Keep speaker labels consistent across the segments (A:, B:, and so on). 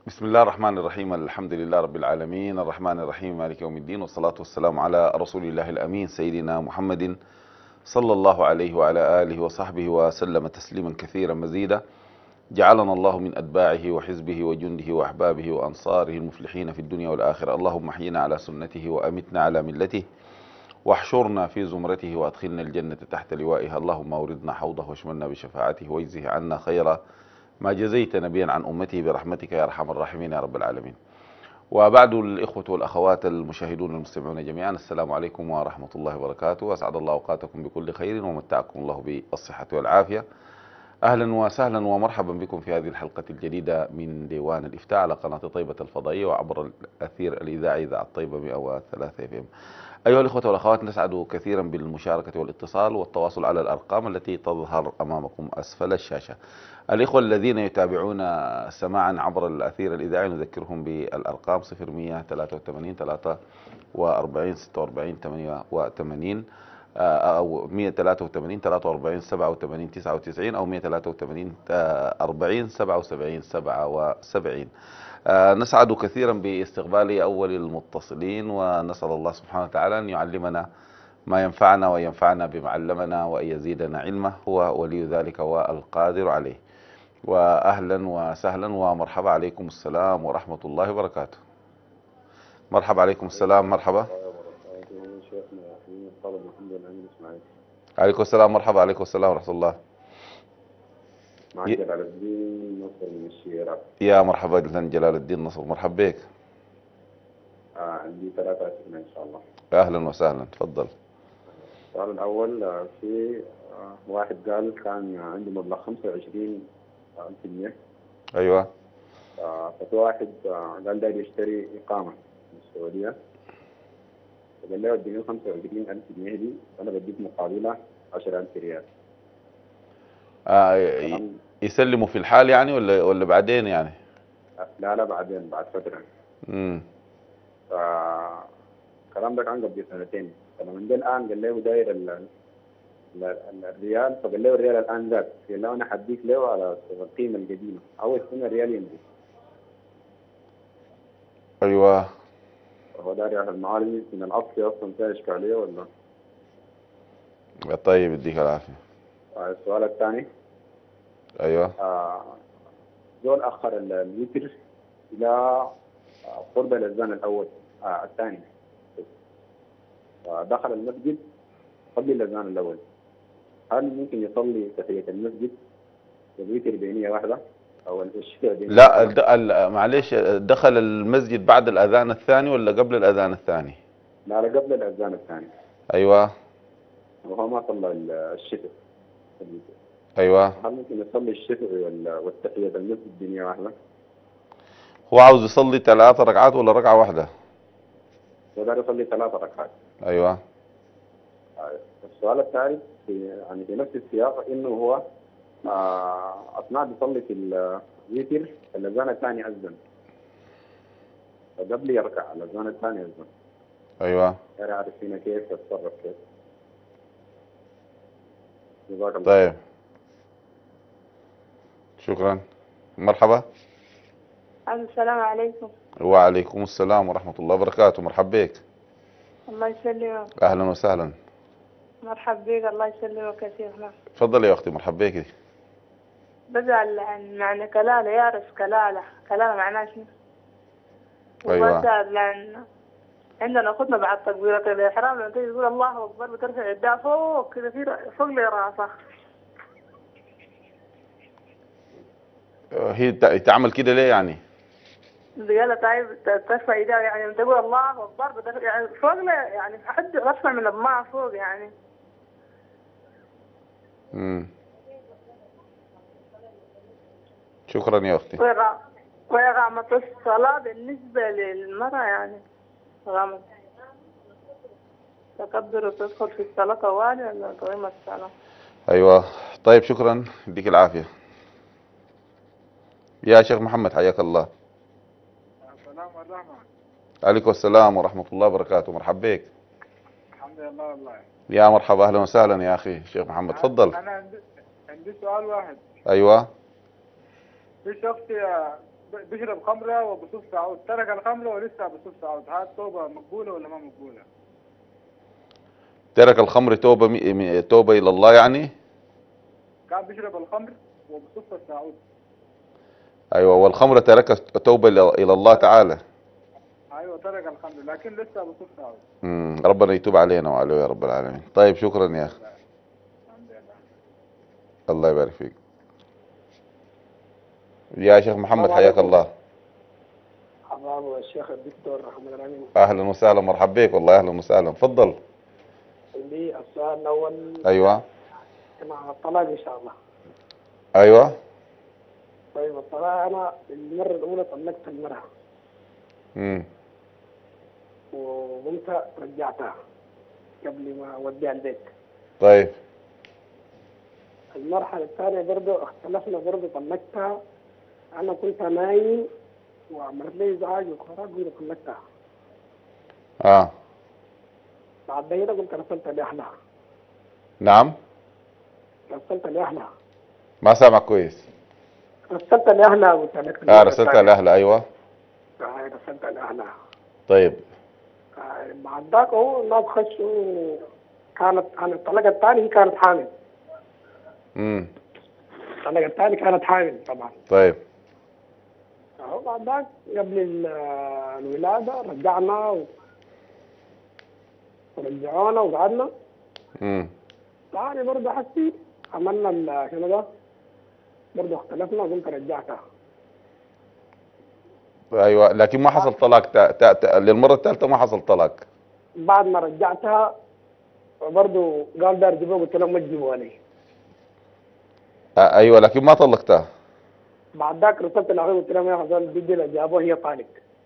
A: بسم الله الرحمن الرحيم. الحمد لله رب العالمين الرحمن الرحيم مالك يوم الدين، والصلاة والسلام على رسول الله الأمين سيدنا محمد صلى الله عليه وعلى آله وصحبه وسلم تسليما كثيرا مزيدا. جعلنا الله من أتباعه وحزبه وجنده وأحبابه وأنصاره المفلحين في الدنيا والآخرة. اللهم احينا على سنته وأمتنا على ملته، واحشرنا في زمرته وأدخلنا الجنة تحت لوائها. اللهم أوردنا حوضه واشملنا بشفاعته واجزه عنا خيرا ما جزيت نبيا عن أمته برحمتك يا أرحم الراحمين يا رب العالمين. وبعد، الإخوة والأخوات المشاهدون المستمعون جميعا، السلام عليكم ورحمة الله وبركاته. أسعد الله أوقاتكم بكل خير ومتعكم الله بالصحة والعافية. أهلا وسهلا ومرحبا بكم في هذه الحلقة الجديدة من ديوان الإفتاء على قناة طيبة الفضائية وعبر الأثير الإذاعي إذاعة طيبة 103 FM. أيها الإخوة والأخوات، نسعد كثيرا بالمشاركة والاتصال والتواصل على الأرقام التي تظهر أمامكم أسفل الشاشة. الإخوة الذين يتابعون سماعا عبر الأثير الإذاعي نذكرهم بالأرقام 0183 43 46 88 أو 183 43 87 99 أو 183 40 77 77. نسعد كثيرا باستقبال أول المتصلين، ونسأل الله سبحانه وتعالى أن يعلمنا ما ينفعنا وينفعنا بما علمنا وأن يزيدنا علمه، هو ولي ذلك والقادر عليه. وأهلا وسهلا ومرحبا. عليكم السلام ورحمة الله وبركاته. مرحبا. عليكم السلام. مرحبا.
B: شيخنا في طلب محمد الأمين إسماعيل.
A: عليكم السلام. مرحبا. عليكم السلام ورحمة الله.
B: معك جلال الدين نصر من الشيرة.
A: يا مرحبا جلال الدين نصر، مرحبا بك.
B: عندي 3 أسئلة إن شاء الله.
A: أهلا وسهلا، تفضل.
B: السؤال الأول، في واحد قال كان عنده مبلغ 25,000 جنيه.
A: أيوة.
B: ففي واحد قال داير يشتري إقامة من السعودية، فقال له اديني 25,000 جنيه دي وأنا بديك مقابلها 10,000 ريال.
A: يسلموا في الحال يعني ولا بعدين يعني؟
B: لا بعدين بعد فترة. فالكلام ده كان قبل 2 سنين. فلما جه الآن قال له داير الريال، فقال له الريال الآن زاد، قال له أنا حديك له على القيمة القديمة أو السنة الريال ينزل.
A: أيوة.
B: هو داير يعرف المعالم من الأصل أصلا فيها إشكالية ولا؟
A: طيب، يديك العافية.
B: السؤال الثاني.
A: أيوة.
B: زول أخر الوتر إلى قرب الأذان الأول الثاني، دخل المسجد قبل الأذان الأول، هل ممكن يصلي تحية المسجد والوتر بينية واحدة أو الشفع بينية
A: لا،
B: واحدة؟
A: معلش، دخل المسجد بعد الأذان الثاني ولا قبل الأذان الثاني؟
B: لا قبل الأذان الثاني.
A: أيوة.
B: وهو ما صلى الشفع.
A: أيوة.
B: هل ممكن يصلي الشفع والتحية المسجد بينية واحدة؟
A: هو عاوز يصلي 3 ركعات ولا ركعة واحدة؟
B: يقدر يصلي 3 ركعات.
A: أيوة.
B: السؤال الثالث في نفس السياق، انه هو اثناء بيصلي في الوتر الاذان الثاني اذن، فقبل يركع الاذان الثاني اذن.
A: أيوة.
B: يعرف فينا كيف يتصرف كيف. جزاك الله.
A: طيب، شكرا. مرحبا.
C: السلام عليكم.
A: وعليكم السلام ورحمة الله وبركاته. مرحبا بك.
C: الله يسلمك.
A: أهلا وسهلا.
C: مرحبا بك. الله يسلمك يا شيخنا.
A: تفضل يا أختي. مرحبا بك.
C: بسأل عن معنى كلالة، يعرف كلالة معناها شنو؟
A: أيوة.
C: وبسأل عن عندنا خدنا بعد تكبيرة الإحرام لما تيجي تقول الله أكبر بترفع يدها فوق كذا فوق لراسها.
A: هي تعمل كده ليه يعني؟
C: قال طيب ترفع يدها يعني لما تقول الله أكبر يعني فوق يعني حد رفع من الضماع فوق يعني.
A: شكرا يا أختي.
C: وإقامة الصلاة بالنسبة للمرأة يعني إقامة تكبر وتدخل في الصلاة طوالي ولا تقيم الصلاة؟
A: أيوة. طيب، شكرا، يديك العافية. يا شيخ محمد، حياك الله.
D: السلام والرحمة.
A: عليكم السلام ورحمة الله وبركاته. مرحبا بك.
D: الحمد لله والله.
A: يا مرحبا، أهلا وسهلا يا أخي شيخ محمد، تفضل.
D: أنا عندي سؤال واحد.
A: أيوة.
D: في شخص بيشرب خمرة وبصوف سعود، ترك الخمرة ولسه بصوف سعود، هذه التوبة مقبولة ولا ما مقبولة؟
A: ترك الخمر توبة توبة إلى الله يعني؟
D: كان بيشرب الخمر وبصوف سعود.
A: أيوة، والخمر ترك توبة إلى الله تعالى.
D: ايوه ترك الخمر لكن لسه بصوف سعود.
A: ربنا يتوب علينا وعليه يا رب العالمين. طيب شكرا يا أخي.
D: الحمد لله.
A: الله يبارك فيك. يا شيخ محمد حياك الله.
E: حباب الشيخ الدكتور محمد الأمين.
A: أهلا وسهلا، مرحبا بك والله، أهلا وسهلا، تفضل.
E: عندي السؤال الأول.
A: أيوة.
E: مع الطلاق إن شاء الله.
A: أيوة.
E: طيب الطلاق أنا المرة الأولى طلقت المرأة. وقمت رجعتها قبل ما أوديها البيت.
A: طيب.
E: المرحلة الثانية برضه اختلفنا، برضه طلقتها. أنا كنت نايم وعملت لي إزعاج وخراب وأنا طلقتها. بعد كده قمت رسلت لأهلها.
A: نعم.
E: رسلت لأهلها.
A: ما سامع كويس.
E: رسلت لأهلها قلت لك.
A: رسلتها لأهلها. أيوة.
E: رسلت لأهلها.
A: طيب.
E: بعد ذاك هو الناس خشوا. كانت عن الطلقة الثانية هي كانت حامل. الطلقة الثانية كانت حامل طبعا.
A: طيب.
E: بعد ذاك قبل الولادة رجعنا ورجعونا وقعدنا. ثاني برضه حسي عملنا شنو ده، برضه اختلفنا وقمت رجعتها.
A: ايوه، لكن ما حصل طلاق للمره الثالثه ما حصل طلاق.
E: بعد ما رجعتها برضه قال دار جيبوه، قلت لهم ما تجيبوها لي.
A: ايوه، لكن ما طلقتها.
E: بعد ذاك رسلت لاخوي قلت لهم يا غزال بدي لها جابوه هي طالق.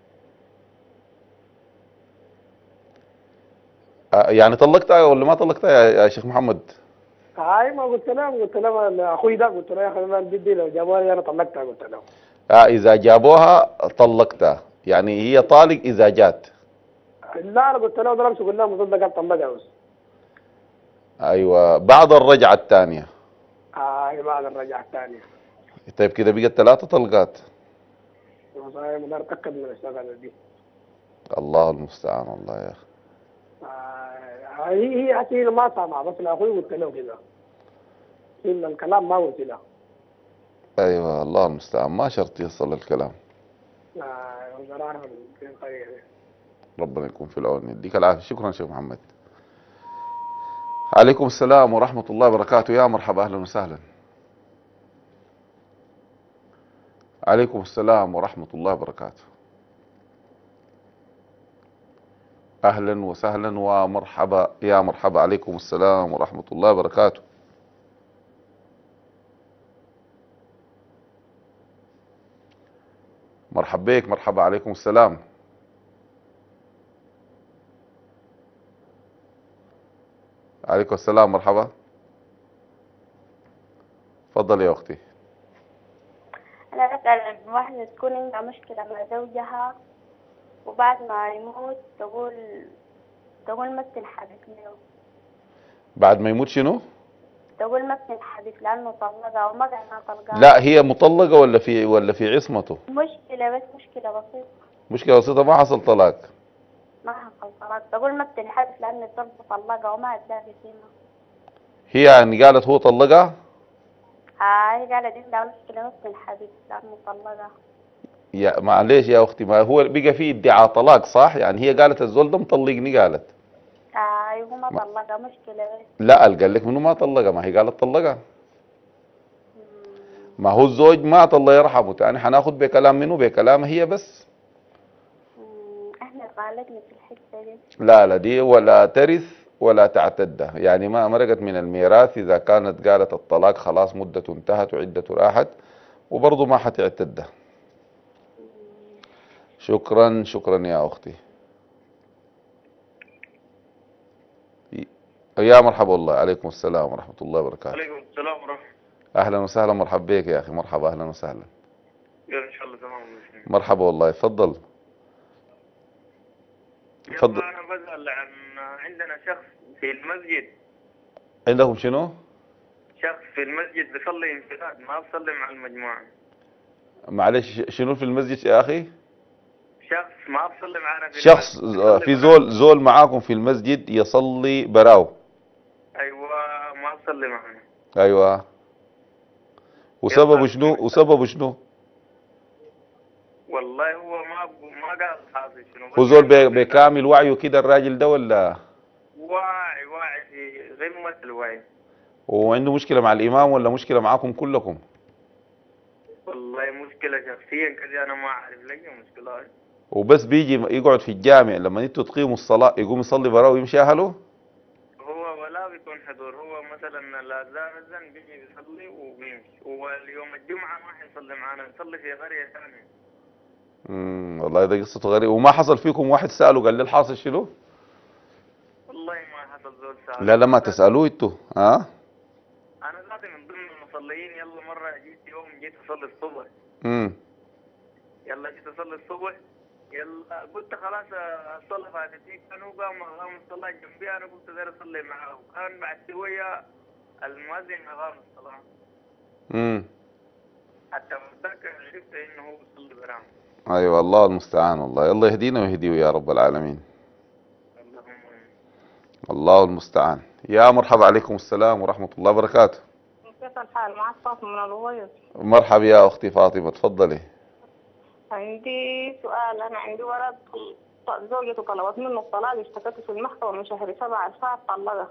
A: يعني طلقتها ولا ما طلقتها يا شيخ محمد؟
E: هاي ما قلت لهم اخوي ده قلت له يا غزال بدي لو جابوها انا طلقتها قلت لهم.
A: اذا جابوها طلقتها، يعني هي طالق اذا جات.
E: لا انا قلت له ضربت قلت له مصدق قال طلقها بس.
A: ايوه، بعد الرجعه الثانيه.
E: بعد الرجعه الثانيه.
A: طيب كده بقت 3 طلقات.
E: والله ما اقدر اتاكد من الشغله دي.
A: الله المستعان والله يا اخي.
E: هي حكي ما سامع، بس لاخوي قلت له كده. الكلام ما قلت له.
A: ايوه، الله المستعان، ما شرط يصل الكلام. ربنا يكون في العون، يديك العافيه. شكرا شيخ محمد. عليكم السلام ورحمه الله وبركاته. يا مرحبا، اهلا وسهلا. عليكم السلام ورحمه الله وبركاته. اهلا وسهلا ومرحبا، يا مرحبا. عليكم السلام ورحمه الله وبركاته. مرحبا بك، مرحبا. عليكم السلام. عليكم السلام، مرحبا. تفضل يا اختي.
F: انا اسال عن واحده تكون عندها مشكله مع زوجها وبعد ما يموت تقول ما بتنحدث له.
A: بعد ما يموت شنو؟
F: تقول ما بتنحدث لانه طلقها وما قعدنا طلقها.
A: لا، هي مطلقه ولا في عصمته؟
F: مشكله، بس مشكله بسيطه.
A: مشكله بسيطه، ما حصل طلاق.
F: ما حصل طلاق، تقول ما بتنحدث لان الزوج طلقها وما هتلاقي فيها.
A: هي يعني قالت هو طلقها؟
F: هي قالت عندها مشكله ما بتنحدث لانه طلقها.
A: يا معلش يا اختي، ما هو بقى فيه ادعاء طلاق صح؟ يعني هي قالت الزول ده مطلقني، قالت.
F: هو ما طلقها، مشكله بس.
A: لا، قال لك منو ما طلقها؟ ما هي قالت طلقها. ما هو الزوج مات الله يرحمه، تاني حناخد بكلام منه؟ بكلامها هي بس.
F: احنا غالبنا في الحته دي.
A: لا دي ولا ترث ولا تعتد، يعني ما مرقت من الميراث. اذا كانت قالت الطلاق خلاص مدته انتهت وعدته راحت، وبرضه ما حتعتد. شكرا شكرا يا اختي. يا مرحبا والله. عليكم السلام ورحمه الله وبركاته.
G: عليكم السلام ورحمة.
A: اهلا وسهلا، مرحبا بك يا اخي. مرحبا، اهلا وسهلا.
G: ان شاء الله تمام.
A: مرحبا والله، تفضل. تفضل.
G: انا بسأل عن عندنا شخص في المسجد.
A: عندكم شنو؟
G: شخص في المسجد بيصلي انفراد، ما بيصلي مع المجموعة.
A: معلش شنو في المسجد يا أخي؟
G: شخص ما بصلي معنا في
A: شخص
G: المسجد.
A: في زول معاكم في المسجد يصلي براو.
G: ايوه ما بصلي معنا.
A: أيوة. وسببه شنو؟
G: والله هو ما قال حاصل شنو.
A: هو زول بكامل وعيه كده الراجل ده ولا؟
G: واعي في غير ممثل واعي.
A: وعنده مشكلة مع الإمام ولا مشكلة معاكم كلكم؟
G: والله مشكلة شخصيا كذا أنا ما أعرف لك مشكلة.
A: وبس بيجي يقعد في الجامع لما انتوا تقيموا الصلاة يقوم يصلي براه ويمشي أهله؟
G: هو ولا بيكون حضور. هو مثلا الأذان أذن بيجي بيصلي وبيمشي. واليوم الجمعة ما حيصلي معنا، بيصلي في قرية ثانية.
A: والله ده قصته غريب. وما حصل فيكم واحد سأله قال لي الحاصل شنو؟
G: والله ما حصل زول سأل.
A: لا ما تسألوه انتوا ها؟
G: أنا ذاتي من ضمن المصلين. يلا مرة جيت أصلي الصبح. يلا جيت أصلي الصبح. يلا قلت خلاص الصلاة فاتتني. كانوا قام الصلاة جنبي. أنا قلت غير أصلي معه. كان بعد شوية المؤذن أقام الصلاة. حتى متذكر عرفت إنه هو بيصلي برام.
A: ايوه الله المستعان. والله الله يهدينا ويهديه يا رب العالمين. الله المستعان. يا مرحبا. عليكم السلام ورحمة الله وبركاته.
C: كيف الحال؟ معك فاطمة من الغويط.
A: مرحبا يا أختي فاطمة، تفضلي.
C: عندي سؤال. أنا عندي ولد زوجته طلبت منه الطلاق، اشتكته في المحكمة من شهر 7 الفات طلقها.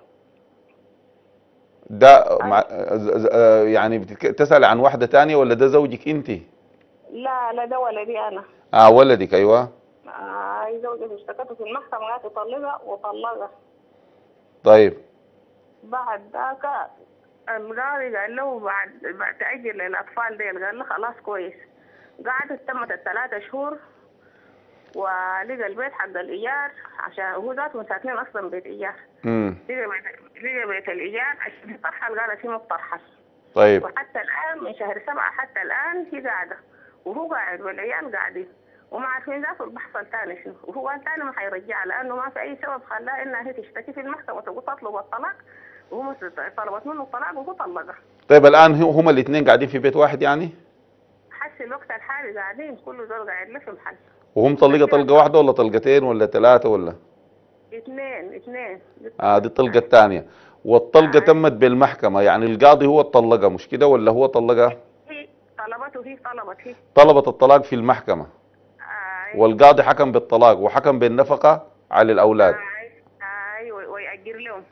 A: ده يعني تسأل عن واحدة تانية ولا ده زوجك انت؟
C: لا ده ولدي أنا.
A: ولدك. أيوة.
C: زوجته اشتكته في المحكمة قالت تطلقها وطلقها.
A: طيب.
C: بعد ذاك القاضي قال له بعد تأجل للأطفال ديل. قال له خلاص كويس. قعدت تمت ال3 شهور ولقى البيت حق الإيجار، عشان هو ذاته ساكنين أصلا بيت إيجار. لقى بيت الإيجار عشان ترحل. قالت هي ما بترحل.
A: طيب.
C: وحتى الآن من شهر 7 حتى الآن هي قاعدة، وهو قاعد والعيال قاعدين وما عارفين ذاته اللي بحصل تاني شنو. وهو قال تاني ما حيرجعها لأنه ما في أي سبب خلاها إنها هي تشتكي في المحكمة وتقول تطلب الطلاق، وهو طلبت منه الطلاق وهو طلقها.
A: طيب الآن هما الاثنين قاعدين في بيت واحد يعني؟
C: حس الوقت الحالي قاعدين كل زول قاعد له في محل.
A: وهم طلقة واحدة ولا طلقتين ولا 3 ولا؟
C: اثنين.
A: دي الطلقة الثانية. والطلقة تمت بالمحكمة، يعني القاضي هو الطلقة مش كده ولا هو طلقها؟
C: هي
A: طلبت الطلاق في المحكمة. والقاضي حكم بالطلاق وحكم بالنفقة على الأولاد.
C: ايوه ويأجر لهم.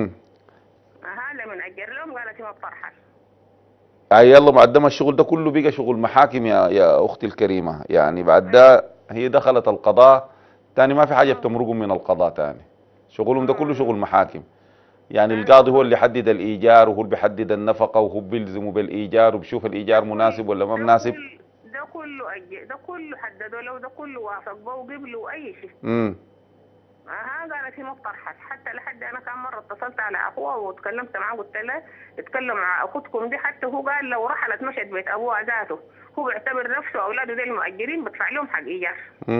C: لما أجر لهم قالت ما بترحل.
A: يلا معدم الشغل ده كله بقى شغل محاكم يا أختي الكريمة. يعني بعد ده هي دخلت القضاء تاني، ما في حاجة بتمرقهم من القضاء تاني. شغلهم ده كله شغل محاكم. يعني القاضي هو اللي يحدد الإيجار وهو اللي بيحدد النفقة وهو بيلزمه بالإيجار وبيشوف الإيجار مناسب ولا ما مناسب.
C: ده كله حددوا له، ده كله وافق به وقبلوا أي شيء. قالت هي ما بترحل. حتى لحد انا كم مره اتصلت على اخوها وتكلمت معاه قلت له اتكلم مع اختكم دي. حتى هو قال لو رحلت مشت بيت ابوها ذاته هو بيعتبر نفسه واولاده دي المؤجرين بدفع لهم حق ايجار.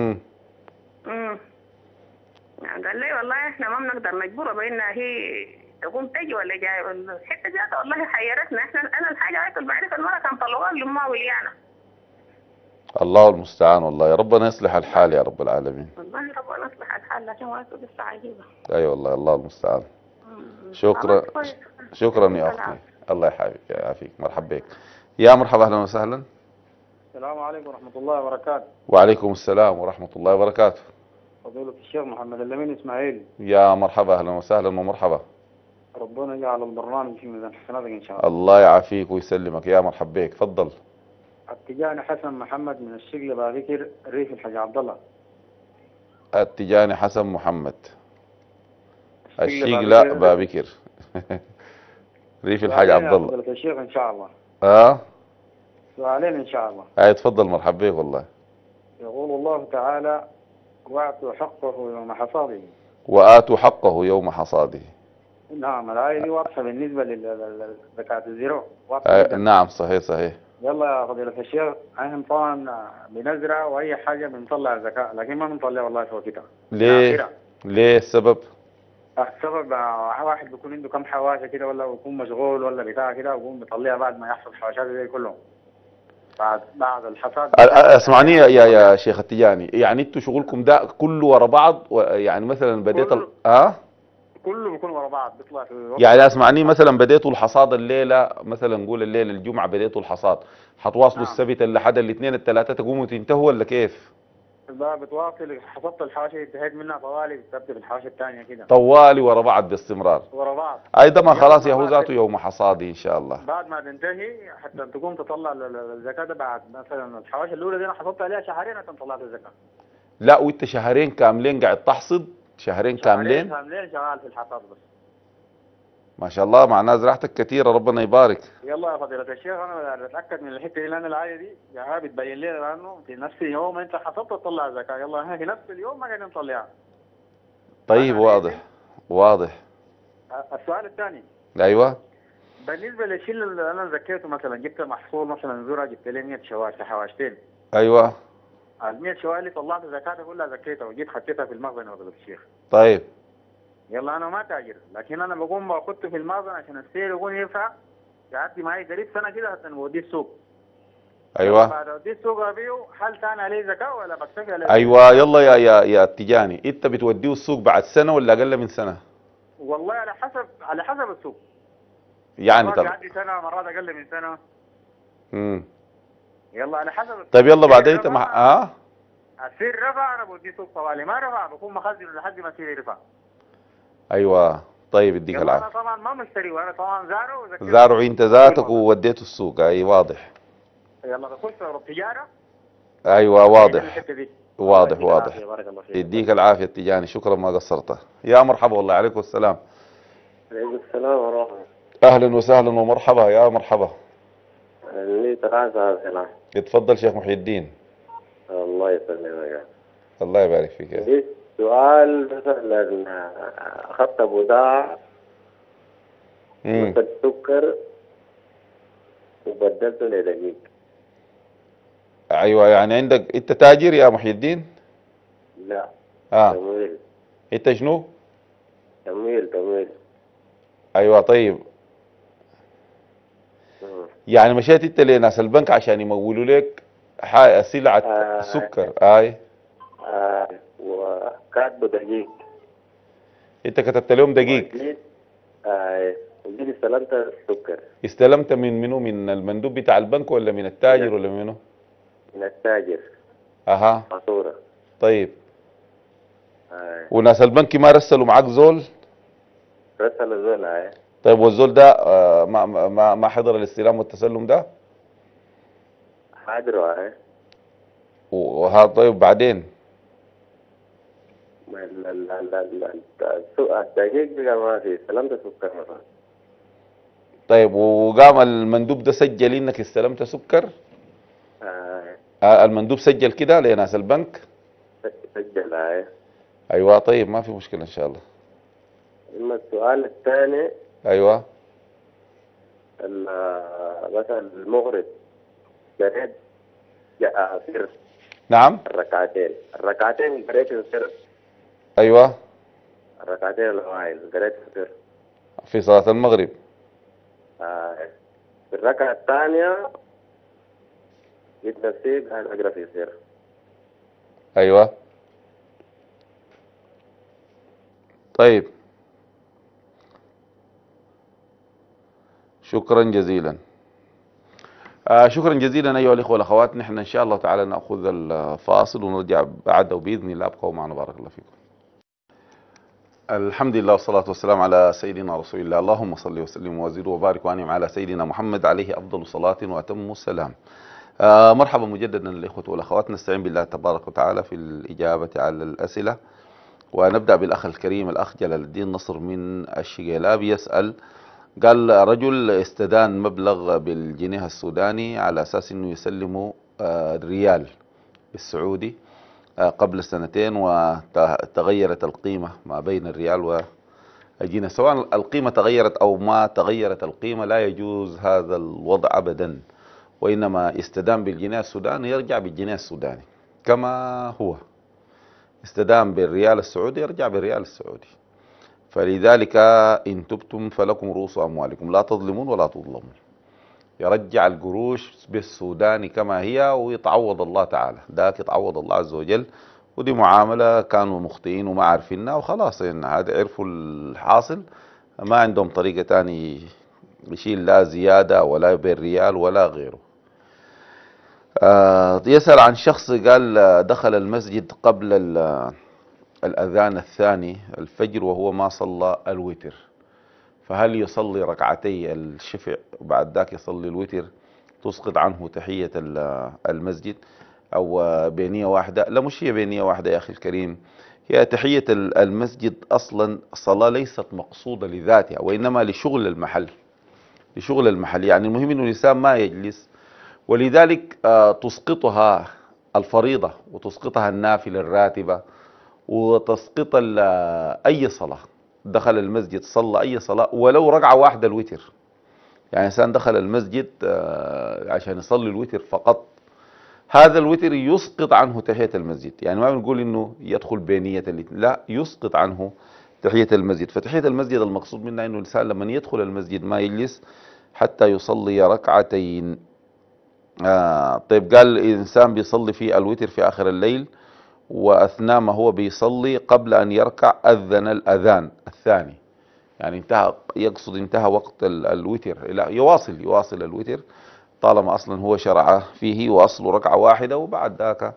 C: قال لي والله احنا ما بنقدر نجبرها بانها هي تقوم تجي ولا جاي. الحته ذاتها والله حيرتنا احنا. انا الحاجه هيك بعرف المره كان طلقوها لامها وليانا.
A: الله المستعان. والله يا ربنا يصلح الحال يا رب العالمين.
C: والله ربنا يصلح الحال لكن وقته لسه عجيبه.
A: اي والله الله المستعان. شكرا يا اختي. الله يعافيك. مرحبا بك. يا مرحبا اهلا وسهلا.
H: السلام عليكم ورحمه الله وبركاته.
A: وعليكم السلام ورحمه الله وبركاته.
H: فضيلة الشيخ محمد الأمين إسماعيل.
A: يا مرحبا اهلا وسهلا ومرحبا.
H: ربنا يجعل البرنامج في ميزان حسناتك ان شاء الله.
A: الله يعافيك ويسلمك. يا مرحبا بك. تفضل.
H: التجاني حسن محمد من الشقل بابكر ريف الحاج عبد الله.
A: التجاني حسن محمد الشقل بابكر ريف الحاج عبد الله.
H: فضيلة الشيخ ان شاء الله. سؤالين ان شاء الله.
A: تفضل. مرحبا بك. والله
H: يقول الله تعالى وآتوا حقه يوم حصاده.
A: وآتوا حقه يوم حصاده.
H: نعم الآية دي واضحة بالنسبة لزكاة الزراعة.
A: نعم صحيح.
H: يلا يا فضيلة الشيخ احنا طبعا بنزرع واي حاجة بنطلع الزكاة لكن ما بنطلع والله فوق كده.
A: ليه السبب؟
H: السبب واحد بيكون عنده كم حواشة كده ولا بيكون مشغول ولا بتاع كده ويقوم بيطلعها بعد ما يحصل حواشاته دي كلهم. بعد الحصاد.
A: اسمعني يا شيخ التجاني، يعني انتوا شغلكم ده كله ورا بعض يعني مثلا بديت
H: كله بيكون ورا بعض بيطلع في الوقت.
A: يعني اسمعني، مثلا بديتوا الحصاد الليله، مثلا نقول الليله الجمعه بديتوا الحصاد، حتواصلوا
H: نعم.
A: السبت لحد الاثنين الثلاثه تقوموا تنتهوا ولا كيف؟
H: لا بتواصل، حصدت الحواشي انتهيت منها طوالي بتبدا بالحواشي الثانيه كده
A: طوالي ورا بعض باستمرار
H: ورا بعض.
A: ايضا ما خلاص يا هو ذاته يوم حصادي ان شاء الله.
H: بعد ما تنتهي حتى تقوم تطلع الزكاه ده، بعد مثلا الحواشي الاولى دي انا حصدت عليها شهرين حتى طلعت الزكاه.
A: لا وانت شهرين كاملين قاعد تحصد؟ شهرين كاملين
H: شغال في الحصاد بس.
A: ما شاء الله، معناه زراعتك كثيره، ربنا يبارك.
H: يلا يا فضيلة الشيخ، انا بتاكد من الحته دي لان الايه دي يعني بتبين لنا لانه في نفس اليوم انت حصدت تطلع الزكاه، يلا احنا في نفس اليوم ما قاعدين نطلعها.
A: طيب واضح واضح.
H: السؤال الثاني،
A: ايوه،
H: بالنسبه للشيء اللي انا زكيته، مثلا جبت محصول مثلا ذره، جبت لي 100 شوال في حواشتين.
A: ايوه،
H: ال 100 شوال اللي طلعت زكاتها كلها زكيتها وجيت حطيتها في المخزن يا فضيلة الشيخ.
A: طيب
H: يلا انا ما تاجر، لكن انا بقوم باخذته في المخزن عشان السعر يكون يرفع، يعدي معي قريب سنه كده حتى نوديه السوق.
A: ايوه
H: بعد اوديه السوق ابيعه، هل ثاني عليه زكاه ولا بكتفي عليه؟
A: ايوه يلا يا التجاني، انت بتوديه السوق بعد سنه ولا اقل من سنه؟
H: والله على حسب السوق.
A: يعني
H: مرات يعدي سنه، مرات اقل من سنه. يلا على حسب السوق.
A: طيب يلا بعدين انت
H: السعر رفع انا بوديه سوق طوالي، ما رفع بكون مخزن لحد ما السعر يرفع.
A: ايوه طيب يديك العافيه.
H: انا طبعا ما مشتري، وانا طبعا
A: زارع انت ذاتك ووديته السوق. اي واضح.
H: يلا بخش التجاره.
A: ايوه واضح واضح واضح. يديك العافيه التجاني، شكرا ما قصرت. يا مرحبا والله. عليكم السلام.
I: عليكم السلام ورحمة الله.
A: اهلا وسهلا ومرحبا. يا مرحبا.
I: لي تقاعد هنا.
A: اتفضل شيخ محي الدين.
I: الله يسلمك.
A: الله يبارك فيك.
I: لي سؤال، مثلا اخذت بضاعة مثل سكر وبدلته لدقيق.
A: ايوه يعني عندك انت تاجر يا محي الدين؟
I: لا.
A: تمويل. انت شنو؟
I: تمويل.
A: ايوه طيب. يعني مشيت انت لناس البنك عشان يمولوا لك سلعة سكر.
I: وكاتبه دقيق.
A: انت كتبت لهم دقيق.
I: وجيت استلمت السكر.
A: استلمت من منو؟ من المندوب بتاع البنك ولا من التاجر ولا منو؟
I: من التاجر.
A: فاتورة. طيب. وناس البنك ما رسلوا معاك زول؟
I: رسلوا زول.
A: طيب والزول ده ما حضر الاستلام والتسلم ده؟
I: حاضره.
A: طيب بعدين؟
I: الدقيق بقى ما في، استلمت سكر مثلا.
A: طيب وقام المندوب ده سجل انك استلمت سكر؟ المندوب سجل كده لناس البنك؟
I: سجل.
A: ايوه طيب ما في مشكلة ان شاء الله.
I: اما السؤال الثاني.
A: ايوه.
I: مثلا المغرب قريت سر.
A: نعم.
I: الركعتين قريت سر.
A: ايوه.
I: الركعتين الاوائل قريت سر.
A: في صلاة المغرب.
I: في الركعة الثانية جيت نسيت اقرا في سر.
A: ايوه. طيب شكرا جزيلا. شكرا جزيلا ايها الاخوه والاخوات. نحن ان شاء الله تعالى ناخذ الفاصل ونرجع بعده باذن الله. ابقوا معنا بارك الله فيكم. الحمد لله والصلاه والسلام على سيدنا رسول الله. اللهم صل وسلم وزد وبارك وانعم على سيدنا محمد عليه افضل صلاه واتم السلام. مرحبا مجددا الاخوه والاخوات. نستعين بالله تبارك وتعالى في الاجابه على الاسئله، ونبدا بالاخ الكريم الاخ جلال الدين نصر من الشقيلاب يسال، قال رجل استدان مبلغ بالجنيه السوداني على أساس أنه يسلمه ريال السعودي قبل سنتين، وتغيرت القيمة ما بين الريال والجنيه. سواء القيمة تغيرت أو ما تغيرت القيمة لا يجوز هذا الوضع أبدا، وإنما استدان بالجنيه السوداني يرجع بالجنيه السوداني كما هو. استدان بالريال السعودي يرجع بالريال السعودي. فلذلك إن تبتم فلكم رؤوس أموالكم لا تظلمون ولا تظلمون. يرجع القروش بالسوداني كما هي ويتعوض الله تعالى، ذاك يتعوض الله عز وجل. ودي معاملة كانوا مخطئين وما عارفينها وخلاص، إن هذا عرفوا الحاصل، ما عندهم طريقة تاني يشيل لا زيادة ولا بالريال ولا غيره. يسأل عن شخص قال دخل المسجد قبل الأذان الثاني الفجر وهو ما صلى الوتر، فهل يصلي ركعتي الشفع وبعد ذاك يصلي الوتر تسقط عنه تحية المسجد أو بينية واحدة؟ لا، مش هي بينية واحدة يا أخي الكريم، هي تحية المسجد أصلا صلاة ليست مقصودة لذاتها وإنما لشغل المحل، لشغل المحل. يعني المهم أنه الإنسان ما يجلس، ولذلك تسقطها الفريضة وتسقطها النافلة الراتبة وتسقط أي صلاة. دخل المسجد صلى أي صلاة ولو ركعة واحدة الوتر، يعني إنسان دخل المسجد عشان يصلي الوتر فقط، هذا الوتر يسقط عنه تحية المسجد. يعني ما بنقول إنه يدخل بينية الاثنين، لا، يسقط عنه تحية المسجد. فتحية المسجد المقصود منها إنه الإنسان لما يدخل المسجد ما يجلس حتى يصلي ركعتين. طيب، قال الإنسان بيصلي في الوتر في آخر الليل وأثناء ما هو بيصلي قبل أن يركع أذن الأذان الثاني، يعني انتهى، يقصد انتهى وقت الوتر، لا، يواصل الوتر طالما أصلا هو شرع فيه وأصله ركعة واحدة، وبعد ذاك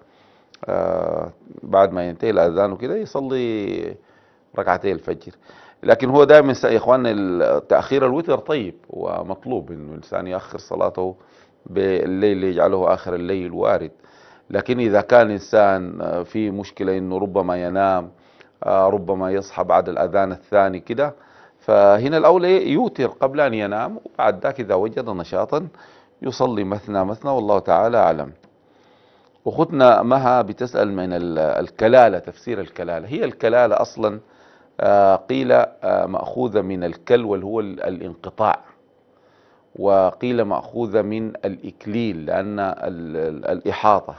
A: بعد ما ينتهي الأذان وكده يصلي ركعتي الفجر. لكن هو دائما يا إخواننا تأخير الوتر طيب ومطلوب، إنه الإنسان يأخر صلاته بالليل يجعله آخر الليل، وارد. لكن إذا كان إنسان في مشكلة إنه ربما ينام، ربما يصحى بعد الأذان الثاني كده، فهنا الأولى يوتر قبل أن ينام، وبعد ذاك إذا وجد نشاطا يصلي مثنى مثنى، والله تعالى أعلم. أختنا مها بتسأل من الكلالة، تفسير الكلالة. هي الكلالة أصلا قيل مأخوذة من الكل واللي هو الانقطاع، وقيل مأخوذة من الإكليل لأن الإحاطة.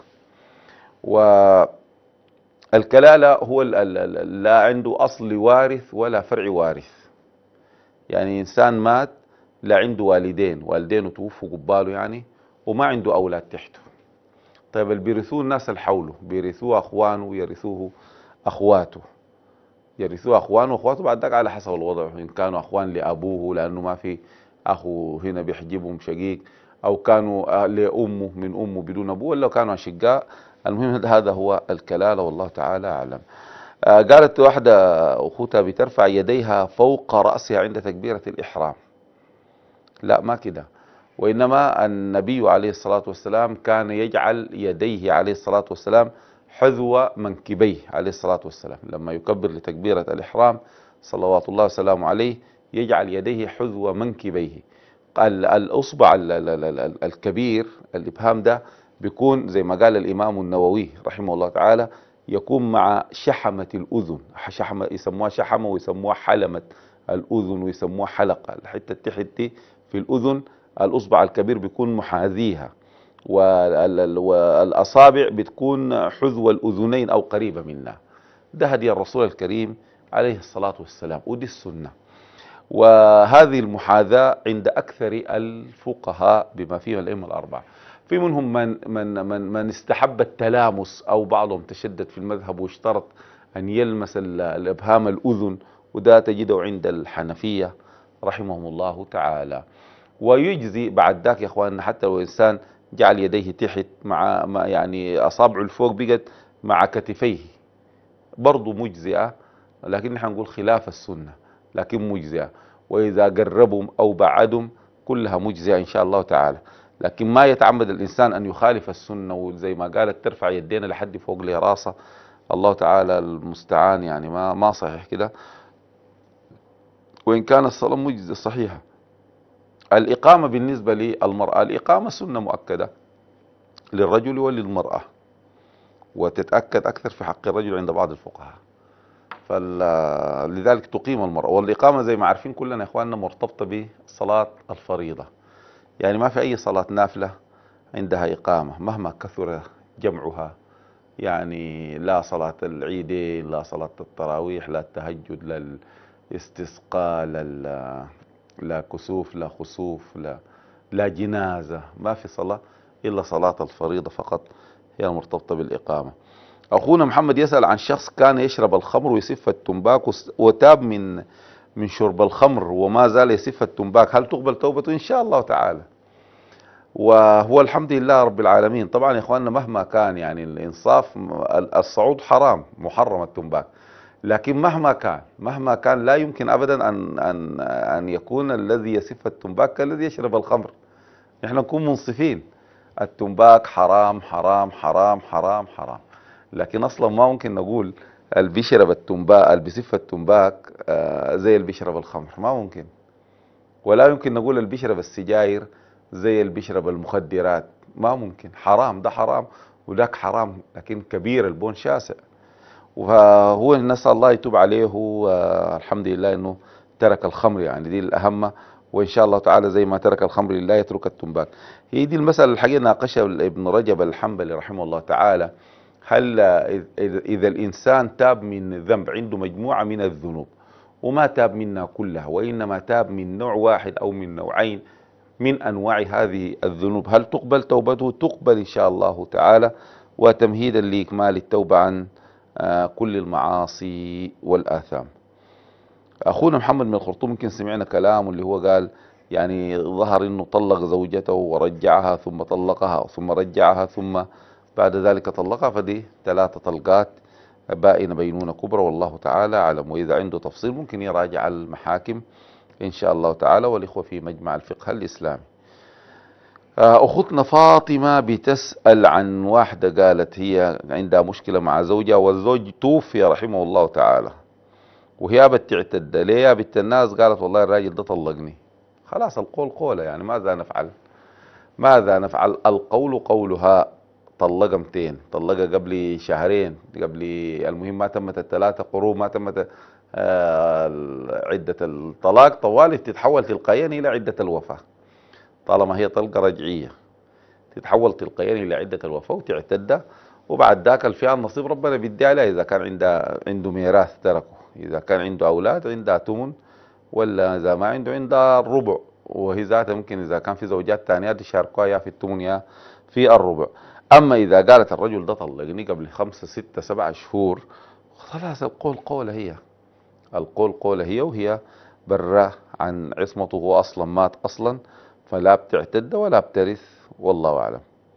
A: والكلالة هو لا عنده أصل وارث ولا فرع وارث، يعني إنسان مات لا عنده والدينه توفوا قباله يعني، وما عنده أولاد تحته. طيب اللي بيرثوه الناس اللي حوله، بيرثوه أخوانه ويرثوه أخواته، يرثوه أخوانه وأخواته بعد ذاك على حسب الوضع، إن كانوا أخوان لأبوه لأنه ما في أخو هنا بيحجبهم شقيق، أو كانوا لأمه من أمه بدون أبوه، ولا كانوا أشقاء. المهم هذا هو الكلالة، والله تعالى أعلم. قالت واحدة أخوتها بترفع يديها فوق رأسها عند تكبيرة الإحرام. لا، ما كده، وإنما النبي عليه الصلاة والسلام كان يجعل يديه عليه الصلاة والسلام حذو منكبيه عليه الصلاة والسلام، لما يكبر لتكبيرة الإحرام صلوات الله وسلامه عليه يجعل يديه حذو منكبيه. الأصبع الكبير الإبهام ده بيكون زي ما قال الإمام النووي رحمه الله تعالى، يكون مع شحمة الأذن، شحمة يسموها شحمة ويسموها حلمة الأذن ويسموها حلقة، الحتة تحت دي في الأذن الأصبع الكبير بيكون محاذيها، والأصابع بتكون حذو الأذنين أو قريبة منها. ده هدي الرسول الكريم عليه الصلاة والسلام، ودي السنة. وهذه المحاذاة عند أكثر الفقهاء بما فيهم الأئمة الأربعة. في منهم من استحب التلامس، أو بعضهم تشدد في المذهب واشترط أن يلمس الإبهام الأذن، وده تجده عند الحنفية رحمهم الله تعالى. ويجزي بعد ذاك يا اخواننا حتى لو الانسان جعل يديه تحت مع يعني اصابعه الفوق بقت مع كتفيه برضه مجزئه، لكن نحن نقول خلاف السنه لكن مجزئه. واذا قربهم او بعدهم كلها مجزئه ان شاء الله تعالى، لكن ما يتعمد الانسان ان يخالف السنه، وزي ما قالت ترفع يدينا لحد فوق راسه، الله تعالى المستعان، يعني ما صحيح كده. وان كان الصلاه مجزئه صحيحه. الإقامة بالنسبة للمرأة، الإقامة سنة مؤكدة للرجل وللمرأة، وتتأكد أكثر في حق الرجل عند بعض الفقهاء، فلذلك تقيم المرأة. والإقامة زي ما عارفين كلنا يا إخواننا مرتبطة بصلاة الفريضة، يعني ما في أي صلاة نافلة عندها إقامة مهما كثر جمعها، يعني لا صلاة العيدين، لا صلاة التراويح، لا التهجد، لا الاستسقاء، لا كسوف، لا خسوف، لا لا جنازة، ما في صلاة إلا صلاة الفريضة فقط هي المرتبطة بالإقامة. أخونا محمد يسأل عن شخص كان يشرب الخمر ويسف التنباك وتاب من شرب الخمر وما زال يسف التنباك، هل تقبل توبته؟ إن شاء الله تعالى. وهو الحمد لله رب العالمين. طبعا يا إخواننا مهما كان يعني الإنصاف، الصعود حرام محرم التنباك، لكن مهما كان لا يمكن أبدا أن يكون الذي يسف التنباك كالذي يشرب الخمر. نحن نكون منصفين، التنباك حرام حرام حرام حرام حرام، لكن اصلا ما ممكن نقول اللي بيشرب التنباك اللي بيسف التنباك زي اللي بيشرب الخمر، ما ممكن. ولا يمكن نقول اللي بيشرب السجاير زي اللي بيشرب المخدرات، ما ممكن. حرام، ده حرام وذاك حرام، لكن كبير البون شاسع. وهو نسأل الله يتوب عليه، الحمد لله انه ترك الخمر، يعني دي الاهم. وان شاء الله تعالى زي ما ترك الخمر لله يترك التنباك. هي دي المسألة الحقيقة ناقشها ابن رجب الحنبلي رحمه الله تعالى. هل إذا الإنسان تاب من ذنب، عنده مجموعة من الذنوب وما تاب منها كلها وإنما تاب من نوع واحد أو من نوعين من أنواع هذه الذنوب، هل تقبل توبته؟ تقبل إن شاء الله تعالى، وتمهيدا لإكمال التوبة عن كل المعاصي والآثام. أخونا محمد من الخرطوم يمكن سمعنا كلام اللي هو قال يعني ظهر إنه طلق زوجته ورجعها ثم طلقها ثم رجعها ثم بعد ذلك طلقها، فدي 3 طلقات بائنة بينونة كبرى، والله تعالى أعلم. وإذا عنده تفصيل ممكن يراجع المحاكم إن شاء الله تعالى، والإخوة في مجمع الفقه الإسلامي. أختنا فاطمة بتسأل عن واحدة قالت هي عندها مشكلة مع زوجها والزوج توفي رحمه الله تعالى، وهي بتعتد ليه بنت الناس؟ قالت والله الراجل ده طلقني. خلاص القول قوله، يعني ماذا نفعل؟ القول قولها. طلقها 200، طلقها قبل شهرين، قبل المهم ما تمت ال3 قروء، ما تمت عدة الطلاق، طوالي تتحول تلقائيا إلى عدة الوفاة. طالما هي طلقة رجعية تتحول تلقائيا إلى عدة الوفاة وتعتد، وبعد ذاك الفئة النصيب ربنا بيدي عليها. إذا كان عنده ميراث تركه، إذا كان عنده أولاد عندها ثمن، ولا إذا ما عندها الربع، وهي ذاتها ممكن إذا كان في زوجات ثانيات يشاركوها يا في الثمن يا في الربع. أما إذا قالت الرجل ده طلقني قبل 5 6 7 شهور، خلاص القول قولها هي، وهي برا عن عصمته، هو أصلا مات أصلا، فلا بتعتد ولا بترث، والله أعلم.